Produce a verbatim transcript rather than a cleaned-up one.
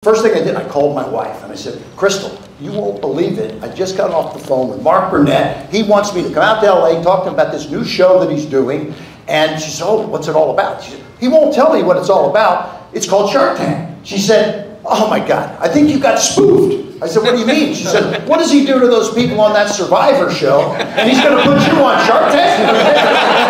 First thing I did, I called my wife and I said, Crystal, you won't believe it. I just got off the phone with Mark Burnett. He wants me to come out to L A, talk to him about this new show that he's doing. And she said, oh, what's it all about? She said, he won't tell me what it's all about. It's called Shark Tank. She said, oh my God, I think you got spoofed. I said, what do you mean? She said, what does he do to those people on that Survivor show? And he's going to put you on Shark Tank?